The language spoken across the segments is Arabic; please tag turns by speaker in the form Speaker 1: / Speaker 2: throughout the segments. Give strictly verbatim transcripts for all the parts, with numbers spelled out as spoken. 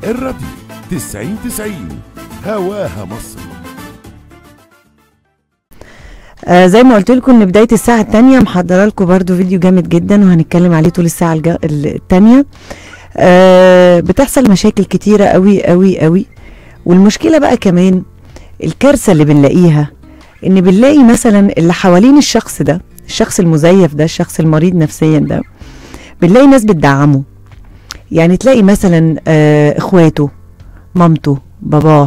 Speaker 1: الراديو تسعين تسعين هواها مصر.
Speaker 2: آه زي ما قلت لكم ان بدايه الساعه الثانيه محضره لكم برده فيديو جامد جدا وهنتكلم عليه طول الساعه الثانيه. آه بتحصل مشاكل كتيره قوي قوي قوي، والمشكله بقى كمان الكارثه اللي بنلاقيها ان بنلاقي مثلا اللي حوالين الشخص ده، الشخص المزيف ده، الشخص المريض نفسيا ده، بنلاقي ناس بتدعمه. يعني تلاقي مثلا آه اخواته، مامته، باباه،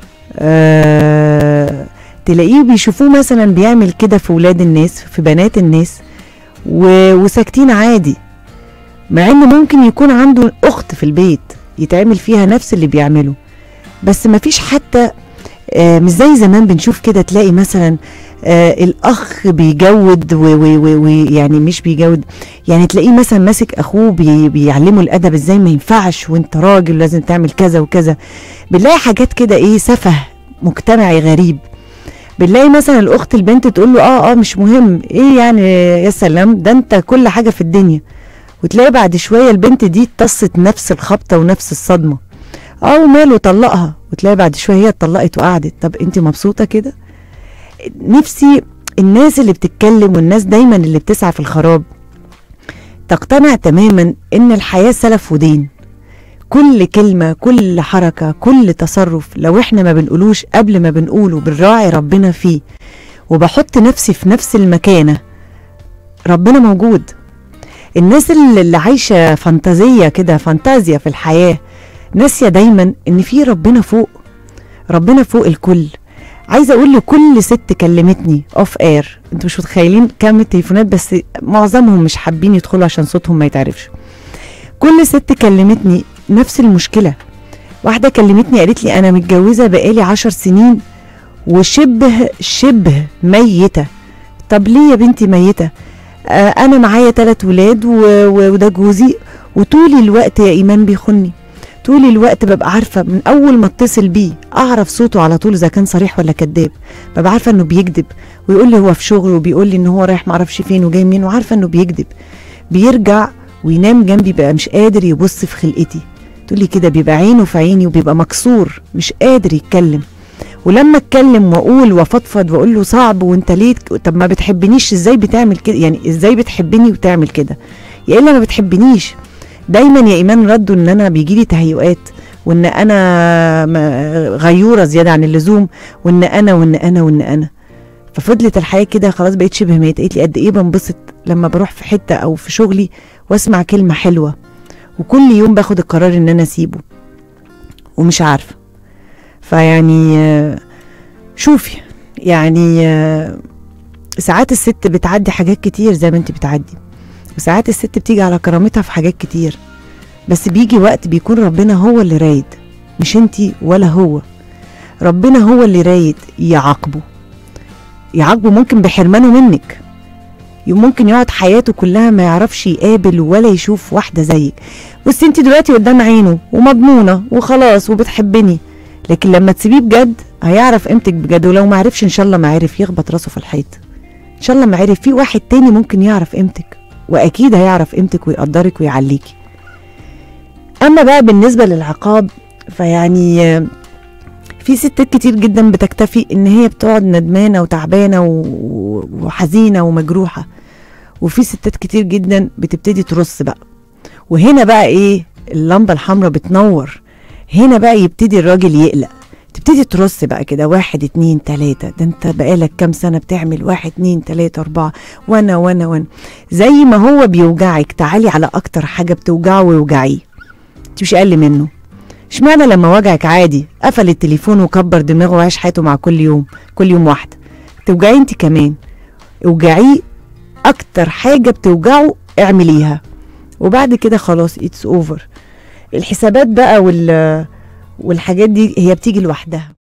Speaker 2: آه تلاقيه بيشوفوه مثلا بيعمل كده في ولاد الناس، في بنات الناس، وساكتين عادي، مع ان ممكن يكون عنده اخت في البيت يتعمل فيها نفس اللي بيعمله. بس مفيش حتى آه مش زي زمان بنشوف كده، تلاقي مثلا آه الاخ بيجود ويعني مش بيجود، يعني تلاقيه مثلا ماسك اخوه بي بيعلمه الادب، ازاي ما ينفعش وانت راجل لازم تعمل كذا وكذا. بنلاقي حاجات كده ايه، سفه مجتمعي غريب. بنلاقي مثلا الاخت البنت تقول له اه اه مش مهم، ايه يعني يا سلام ده انت كل حاجه في الدنيا. وتلاقي بعد شويه البنت دي تصت نفس الخبطه ونفس الصدمه، اه وماله طلقها، وتلاقي بعد شويه هي اتطلقت وقعدت. طب انت مبسوطه كده؟ نفسي الناس اللي بتتكلم والناس دايما اللي بتسعى في الخراب تقتنع تماما ان الحياه سلف ودين. كل كلمة، كل حركة، كل تصرف لو احنا ما بنقولوش قبل ما بنقوله بنراعي ربنا فيه وبحط نفسي في نفس المكانة، ربنا موجود. الناس اللي عايشة فانتازية كده، فانتازيا في الحياة، ناسية دايما ان في ربنا فوق، ربنا فوق الكل. عايزة اقول لكل ست كلمتني اوف اير، انتوا مش متخيلين كم التليفونات، بس معظمهم مش حابين يدخلوا عشان صوتهم ما يتعرفش. كل ست كلمتني نفس المشكلة. واحدة كلمتني قالت لي أنا متجوزة بقالي عشر سنين وشبه شبه ميتة. طب ليه يا بنتي ميتة؟ آه أنا معايا ثلاث ولاد وده جوزي، وطول الوقت يا إيمان بيخني. طول الوقت ببقى عارفة من أول ما اتصل بيه أعرف صوته على طول إذا كان صريح ولا كذاب. ببقى عارفة إنه بيكذب ويقول لي هو في شغل، وبيقول لي إن هو رايح معرفش فين وجاي منين، وعارفة إنه بيكذب. بيرجع وينام جنبي بقى مش قادر يبص في خلقتي. تقولي كده بيبقى عينه في عيني وبيبقى مكسور مش قادر يتكلم. ولما اتكلم واقول وافضفض واقول له صعب وانت ليه، طب ما بتحبنيش ازاي بتعمل كده؟ يعني ازاي بتحبني وتعمل كده؟ يا الا ما بتحبنيش. دايما يا ايمان ردوا ان انا بيجيلي تهيؤات، وان انا غيوره زياده عن اللزوم، وان انا وان انا وان انا ففضلت الحياه كده خلاص بقيت شبه ميت. قالت لي قد ايه بنبسط لما بروح في حته او في شغلي واسمع كلمه حلوه، وكل يوم باخد القرار ان انا اسيبه ومش عارفه. فيعني شوفي يعني ساعات الست بتعدي حاجات كتير زي ما انت بتعدي، وساعات الست بتيجي على كرامتها في حاجات كتير، بس بيجي وقت بيكون ربنا هو اللي رايد، مش انت ولا هو. ربنا هو اللي رايد يعاقبه يعاقبه ممكن بحرمانه منك، ممكن يقعد حياته كلها ما يعرفش يقابل ولا يشوف واحدة زيك. بس انت دلوقتي قدام عينه ومضمونة وخلاص وبتحبني، لكن لما تسيبيه بجد هيعرف قيمتك بجد. ولو ما عرفش ان شاء الله ما عرف يخبط راسه في الحيط، ان شاء الله ما عرف في واحد تاني ممكن يعرف قيمتك، واكيد هيعرف قيمتك ويقدرك ويعليكي. اما بقى بالنسبة للعقاب فيعني في ستات كتير جدا بتكتفي ان هي بتقعد ندمانه وتعبانه وحزينه ومجروحه، وفي ستات كتير جدا بتبتدي ترص بقى. وهنا بقى ايه اللمبه الحمراء بتنور، هنا بقى يبتدي الراجل يقلق، تبتدي ترص بقى كده واحد اتنين تلاته، ده انت بقالك كام سنه بتعمل واحد اتنين تلاته اربعه، وانا وانا وانا زي ما هو بيوجعك تعالي على اكتر حاجه بتوجعه ويوجعيه، انت مش اقل منه. اشمعنى لما وجعك عادي قفل التليفون وكبر دماغه وعاش حياته مع كل يوم كل يوم واحده، توجعيه انت كمان، اوجعيه اكتر حاجه بتوجعه اعمليها، وبعد كده خلاص اتس اوفر. الحسابات بقى وال والحاجات دي هي بتيجي لوحدها.